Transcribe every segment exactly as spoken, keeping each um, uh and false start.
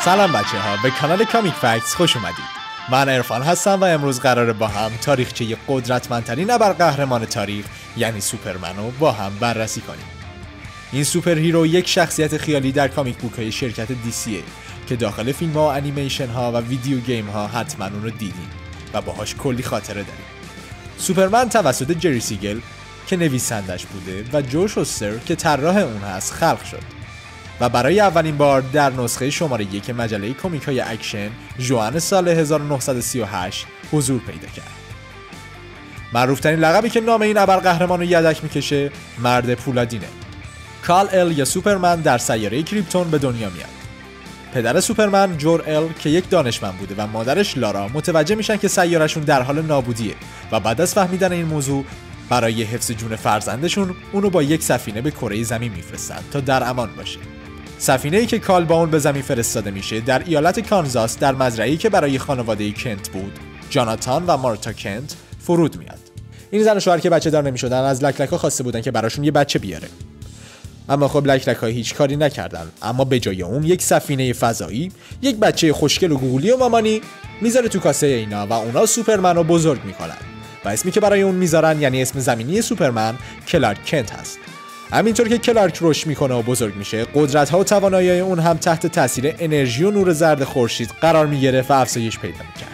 سلام بچه ها، به کانال کامیک فکتس خوش اومدید. من عرفان هستم و امروز قراره با هم تاریخچه قدرتمندترین ابرقهرمان تاریخ یعنی سوپرمن رو با هم بررسی کنیم. این سوپر هیرو یک شخصیت خیالی در کامیک بوک های شرکت دیسیه که داخل فیلم ها و انیمیشن ها و ویدیو گیم ها حتما اون رو دیدیم و باهاش کلی خاطره داریم. سوپرمن توسط جری سیگل که نویسندش بوده و جو شوستر که طراح اون هست خلق شد و برای اولین بار در نسخه شماره یک مجله کمیک های اکشن ژوئن سال هزار و نهصد و سی و هشت حضور پیدا کرد. معروفترین لقبی که نام این ابرقهرمان رو یدک میکشه مرد پولادینه. کال ال یا سوپرمن در سیاره کریپتون به دنیا میاد. پدر سوپرمن جور ال که یک دانشمند بوده و مادرش لارا متوجه میشن که سیارهشون در حال نابودیه و بعد از فهمیدن این موضوع برای حفظ جون فرزندشون اونو با یک سفینه به کره زمین میفرستن تا در امان باشه. سفینه‌ای که کال با اون به زمین فرستاده میشه در ایالت کانزاس در مزرعه‌ای که برای خانواده کنت بود، جاناتان و مارتا کنت فرود میاد. این زن و شوهر که بچه دار نمیشدن از لکلک‌ها خواسته بودن که براشون یه بچه بیاره. اما خب لکلک‌ها هیچ کاری نکردن، اما به جای اون یک سفینه فضایی یک بچه خوشگل و گوگلی و مامانی میذاره تو کاسه اینا و اونا سوپرمن رو بزرگ میکنن و اسمی که برای اون میذارن یعنی اسم زمینی سوپرمن کلارک کنت هست. همینطور که کلارک رشد میکنه و بزرگ میشه، قدرت‌ها و توانایی‌های اون هم تحت تاثیر انرژی و نور زرد خورشید قرار میگیره و افزایش پیدا میکرد.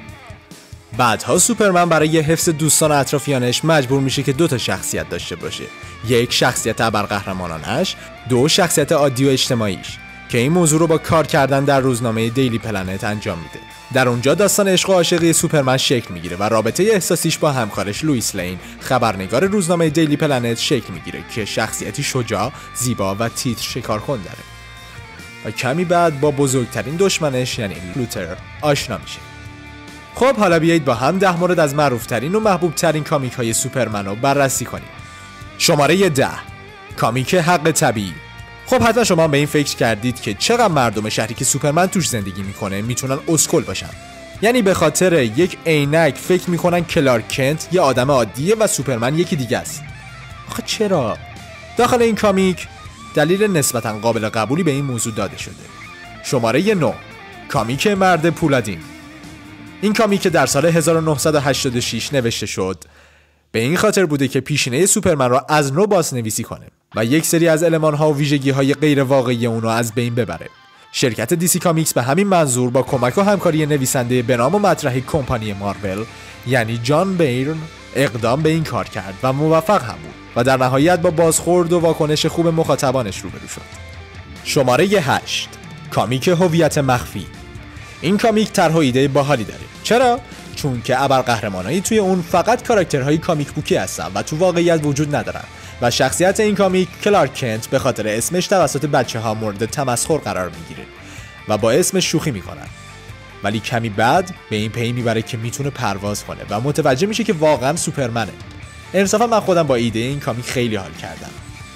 بعدها سوپرمن برای حفظ دوستان و اطرافیانش مجبور میشه که دو تا شخصیت داشته باشه. یک شخصیت ابرقهرمانانش، دو شخصیت عادی و اجتماعیش که این موضوع رو با کار کردن در روزنامه دیلی پلنت انجام میده. در اونجا داستان عشق و عاشقی سوپرمن شکل میگیره و رابطه احساسیش با همکارش لوئیس لین، خبرنگار روزنامه دیلی پلنت شکل میگیره که شخصیتی شجاع، زیبا و تیتر شکارکن داره. و کمی بعد با بزرگترین دشمنش یعنی لوتر آشنا میشه. خب حالا بیایید با هم ده مورد از معروفترین و محبوبترین کامیک های سوپرمن رو بررسی کنیم. شماره ده، کامیک حق طبیعی. خب حتما شما به این فکر کردید که چقدر مردم شهری که سوپرمن توش زندگی میکنه میتونن اسکل باشن. یعنی به خاطر یک عینک فکر میکنن کلارک کنت یه آدم عادیه و سوپرمن یکی دیگه است. آخه چرا؟ داخل این کامیک دلیل نسبتا قابل قبولی به این موضوع داده شده. شماره نه، کامیک مرد پولادین. این کامیک در سال هزار و نهصد و هشتاد و شش نوشته شد به این خاطر بوده که پیشینه سوپرمن را از نو بازنویسی کنه و یک سری از المان‌ها و ویژگی‌های غیر واقعی اون رو از بین ببره. شرکت دیسی کامیکس به همین منظور با کمک و همکاری نویسنده به نام و مطرح کمپانی مارول یعنی جان بیرن اقدام به این کار کرد و موفق هم بود و در نهایت با بازخورد و واکنش خوب مخاطبانش روبرو شد. شماره هشت، کامیک هویت مخفی. این کامیک طرح و ایده باحالی داره. چرا؟ چون که ابرقهرمانایی توی اون فقط کاراکترهای کامیک بوکی هستن و تو واقعیت وجود ندارن و شخصیت این کامیک کلارک کنت به خاطر اسمش توسط بچه‌ها مورد تمسخر قرار میگیره و با اسمش شوخی میکنن. ولی کمی بعد به این پی میبره که میتونه پرواز کنه و متوجه میشه که واقعا سوپرمنه. انصافا من خودم با ایده این کامیک خیلی حال کردم.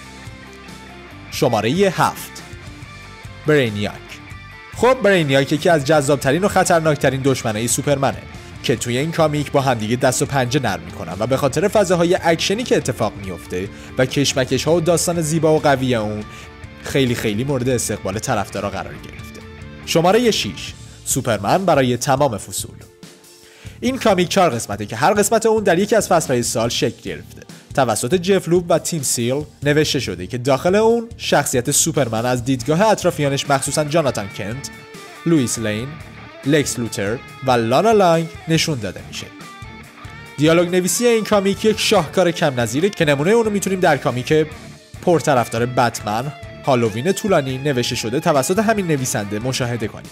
شماره هفت، برینیاک. خب برینیاک یکی از جذابترین و خطرناکترین دشمنای سوپرمنه که توی این کامیک با همدیگه دست و پنجه نرم میکنن و به خاطر فضاهای اکشنی که اتفاق میفته و کشمکش ها و داستان زیبا و قوی اون خیلی خیلی مورد استقبال طرفدارا قرار گرفته. شماره شش، سوپرمن برای تمام فصول. این کامیک چهار قسمته که هر قسمت اون در یکی از فصلهای سال شکل گرفته. توسط جف لوب و تیم سیل نوشته شده که داخل اون شخصیت سوپرمن از دیدگاه اطرافیانش مخصوصا جاناتان کنت، لوئیس لین، لکس لوتر و لانا لانگ نشون داده میشه. دیالوگ نویسی این کامیک یک شاهکار کم نظیره که نمونه اونو میتونیم در کامیک پرطرفدار بتمن هالووین طولانی نوشته شده توسط همین نویسنده مشاهده کنیم.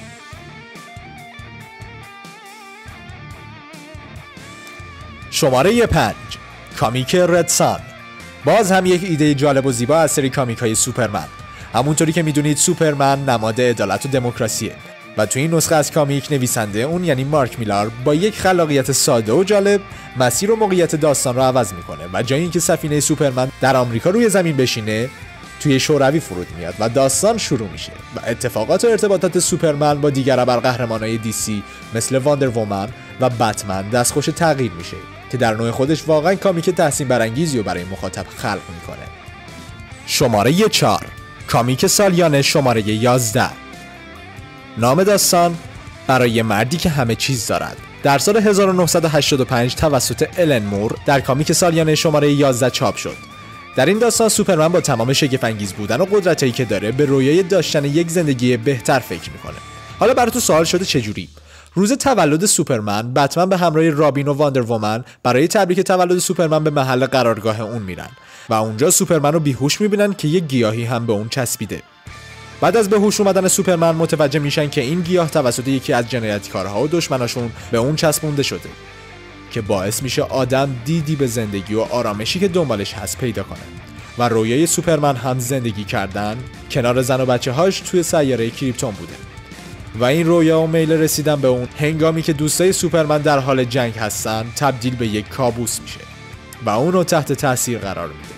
شماره پنج، کامیک رد سان. باز هم یک ایده جالب و زیبا از سری کامیک های سوپرمن. همونطوری که میدونید سوپرمن نماد عدالت و دموکراسیه و تو این نسخه از کامیک نویسنده اون یعنی مارک میلار با یک خلاقیت ساده و جالب مسیر و موقعیت داستان رو عوض میکنه و جای اینکه سفینه سوپرمن در آمریکا روی زمین بشینه توی شوروی فرود میاد و داستان شروع میشه و اتفاقات و ارتباطات سوپرمن با دیگر ابرقهرمانای دیسی مثل واندر وومن و بتمن دستخوش تغییر میشه که در نوع خودش واقعا کامیک تحسین برانگیزی رو برای مخاطب خلق میکنه. شماره چهار، کامیک سالیانه شماره یازده. نام داستان برای مردی که همه چیز دارد در سال هزار و نهصد و هشتاد و پنج توسط الن مور در کامیک سالیانه شماره یازده چاپ شد. در این داستان سوپرمن با تمام شگفت‌انگیز بودن و قدرتایی که داره به رویای داشتن یک زندگی بهتر فکر میکنه. حالا برای تو سوال شده چجوری؟ روز تولد سوپرمن، بتمن به همراه رابین و واندر وومن برای تبریک تولد سوپرمن به محل قرارگاه اون میرن و اونجا سوپرمن رو بیهوش میبینن که یک گیاهی هم به اون چسبیده. بعد از به هوش اومدن سوپرمن متوجه میشن که این گیاه توسط یکی از جنایتکارها و دشمناشون به اون چسبونده شده که باعث میشه آدم دیدی به زندگی و آرامشی که دنبالش هست پیدا کنه و رویای سوپرمن هم زندگی کردن کنار زن و بچه هاش توی سیاره کریپتون بوده و این رویا و میل رسیدن به اون هنگامی که دوستای سوپرمن در حال جنگ هستن تبدیل به یک کابوس میشه و اون رو تحت تاثیر قرار میده.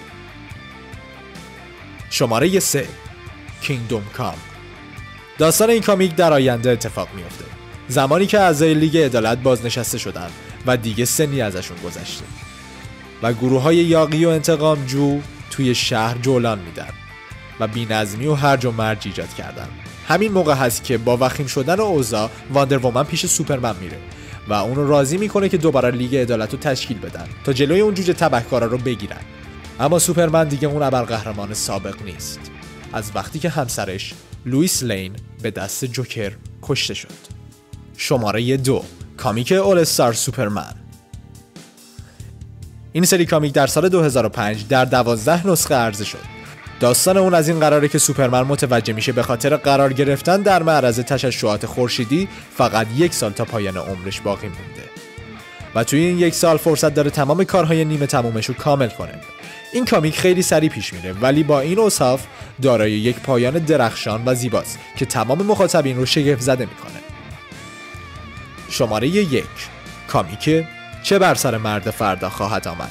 شماره سه، کینگدوم کام. داستان این کامیک در آینده اتفاق میفته، زمانی که اعضای لیگ عدالت بازنشسته شدن و دیگه سنی ازشون گذشته و گروه‌های یاغی و انتقام جو توی شهر جولان میدن و بی‌نظمی و هرج و مرج ایجاد کردن. همین موقع هست که با وخیم شدن اوضاع واندر وومن پیش سوپرمن میره و اون رو راضی میکنه که دوباره لیگ عدالت رو تشکیل بدن تا جلوی اون جوجه تبهکارا رو بگیرن. اما سوپرمن دیگه اون ابرقهرمان سابق نیست از وقتی که همسرش لوئیس لین به دست جوکر کشته شد. شماره دو، کامیک اول استار سوپرمن. این سری کامیک در سال دو هزار و پنج در دوازده نسخه عرضه شد. داستان اون از این قراره که سوپرمن متوجه میشه به خاطر قرار گرفتن در معرض تشعشعات خورشیدی فقط یک سال تا پایان عمرش باقی مونده و توی این یک سال فرصت داره تمام کارهای نیمه تمومش رو کامل کنه. این کامیک خیلی سریع پیش میره ولی با این اوصاف دارای یک پایان درخشان و زیباست که تمام مخاطبین رو شگفت زده میکنه. شماره یک، کامیک چه بر سر مرد فردا خواهد آمد.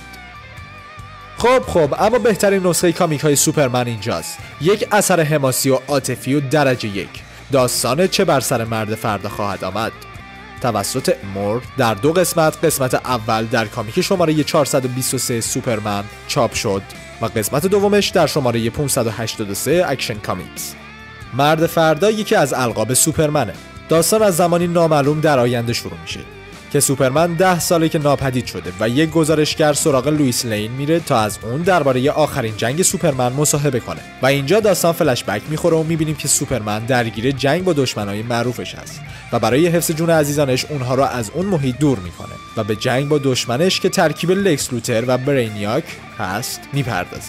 خب خب اما بهترین نسخه کامیک های سوپرمن اینجاست. یک اثر حماسی و عاطفی و درجه یک، داستان چه بر سر مرد فردا خواهد آمد توسط مور در دو قسمت. قسمت اول در کامیک شماره چهارصد و بیست و سه سوپرمن چاپ شد و قسمت دومش در شماره پانصد و هشتاد و سه اکشن کامیکس. مرد فردا یکی از القاب سوپرمنه. داستان از زمانی نامعلوم در آینده شروع میشه که سوپرمن ده ساله که ناپدید شده و یک گزارشگر سراغ لوئیس لین میره تا از اون درباره آخرین جنگ سوپرمن مصاحبه کنه و اینجا داستان فلش بک میخوره و میبینیم که سوپرمن درگیر جنگ با دشمنای معروفش هست و برای حفظ جون عزیزانش اونها رو از اون محیط دور میکنه و به جنگ با دشمنش که ترکیب لکس لوتر و برینیاک هست میپردازه.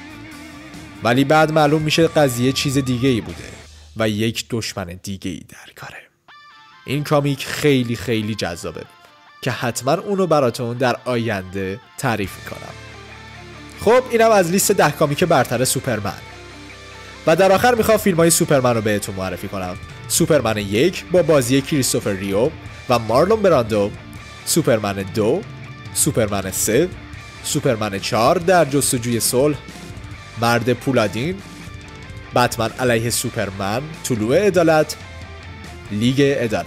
ولی بعد معلوم میشه قضیه چیز دیگه ای بوده و یک دشمن دیگه ای در کاره. این کامیک خیلی خیلی جذابه که حتما اونو براتون در آینده تعریف میکنم. خب اینم از لیست ده کامیک برتر سوپرمن و در آخر میخوام فیلم های سوپرمن رو بهتون معرفی کنم. سوپرمن یک با بازی کریستوفر ریو و مارلون براندو، سوپرمن دو، سوپرمن سه، سوپرمن چهار در جستجوی صلح، مرد پولادین، بتمن علیه سوپرمن، طلوع عدالت، لیگ عدالت.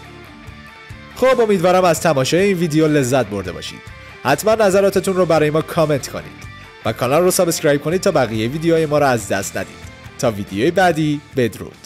خب امیدوارم از تماشای این ویدیو لذت برده باشید. حتما نظراتتون رو برای ما کامنت کنید و کانال رو سابسکرایب کنید تا بقیه ویدیوهای ما رو از دست ندید. تا ویدیوی بعدی، بدرود.